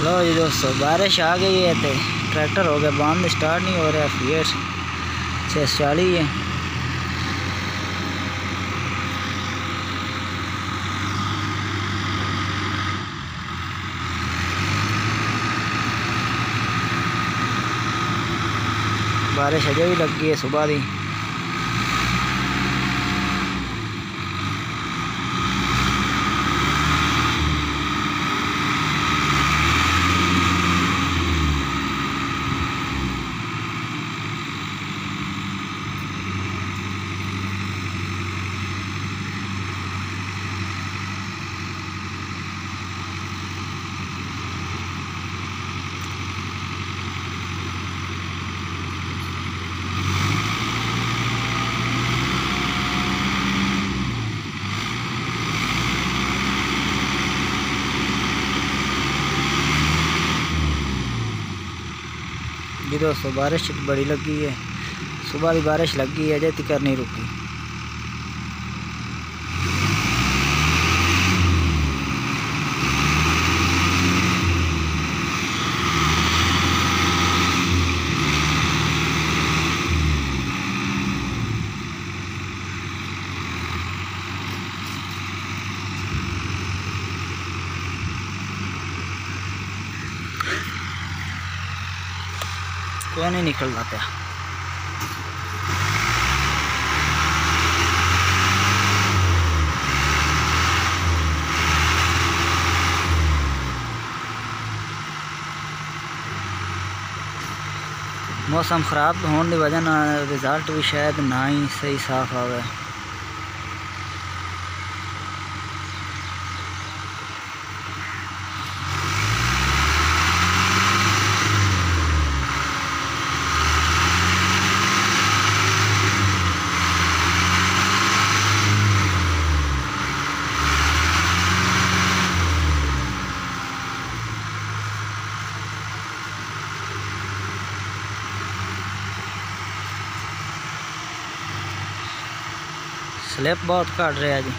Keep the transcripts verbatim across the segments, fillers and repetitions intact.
लो जी दोस्तों, बारिश आ गई है तो ट्रैक्टर हो गया बंद, स्टार्ट नहीं हो रहा। फिर छः सौ चालीस है। बारिश अजय भी लग गई है सुबह की। जी दोस्तों, बारिश बड़ी लगी है, सुबह की बारिश लगी है, अजय तक नहीं रुकी। कोई नहीं निकल रहा। मौसम ख़राब होने की वजह ना रिजल्ट भी शायद ना ही सही साफ आवे। स्लिप बहुत घट रहा जी।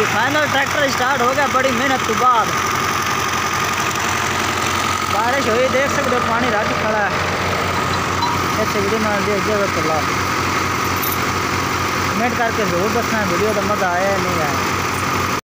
फाइनल ट्रैक्टर स्टार्ट हो गया बड़ी मेहनत के बाद। बारिश हुई देख सकते हो, पानी रख खड़ा है। ऐसे वीडियो बना दिया जगह तो ला कमेंट करके जरूर दसना वीडियो का मज़ा आया नहीं आया।